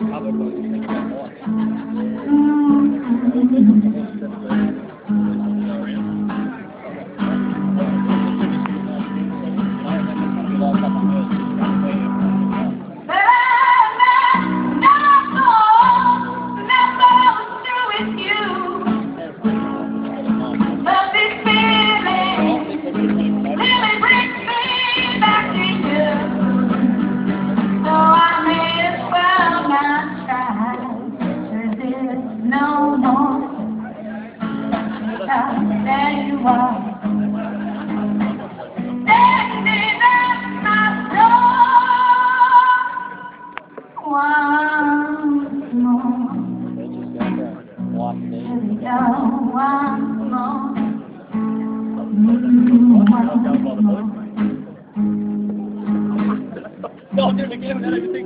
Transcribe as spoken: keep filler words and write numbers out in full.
There you are, standing at my door once more. Here we go once more. Mm, once more. Don't do it again.